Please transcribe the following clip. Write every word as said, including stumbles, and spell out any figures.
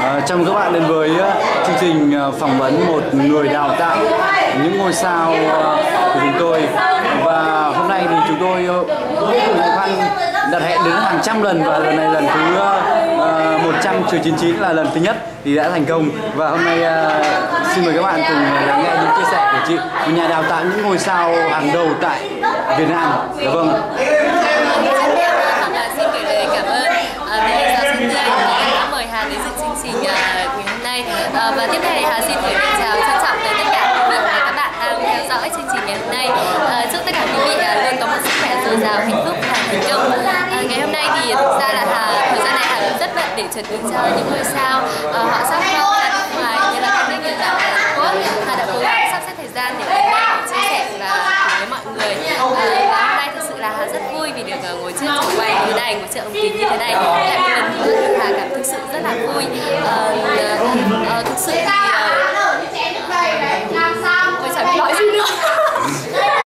À, chào mừng các bạn đến với uh, chương trình uh, phỏng vấn một người đào tạo những ngôi sao uh, của chúng tôi. Và hôm nay thì chúng tôi uh, cùng khó khăn đặt hẹn đến hàng trăm lần, và lần này lần thứ uh, một trăm trừ chín mươi chín là lần thứ nhất thì đã thành công. Và hôm nay uh, xin mời các bạn cùng lắng nghe những chia sẻ của chị, một nhà đào tạo những ngôi sao hàng đầu tại Việt Nam. Dạ vâng. Xin gửi lời cảm ơn vì giáo sư đã mời Hà đến dự chương trình ngày hôm nay. Và tiếp theo Hà xin gửi lời chào trân trọng tới tất cả quý vị và các bạn đang theo dõi chương trình ngày hôm nay. Chúc tất cả quý vị luôn có một sức khỏe dồi dào, hạnh phúc và thành công. Ngày hôm nay thì thực ra là Hà thời gian này Hà rất bận để chuẩn bị cho những ngôi sao họ sắp không ra nước ngoài như là các nước ở Hàn Quốc. Hà đã cố gắng sắp xếp thời gian để đến đây chia sẻ và cùng với mọi người. Và hôm nay thực sự là Hà rất vui vì được ngồi trước trường quay như thế này, ngồi trước ống kính như thế này. Lại một lần nữa Hà cảm thực sự rất là vui.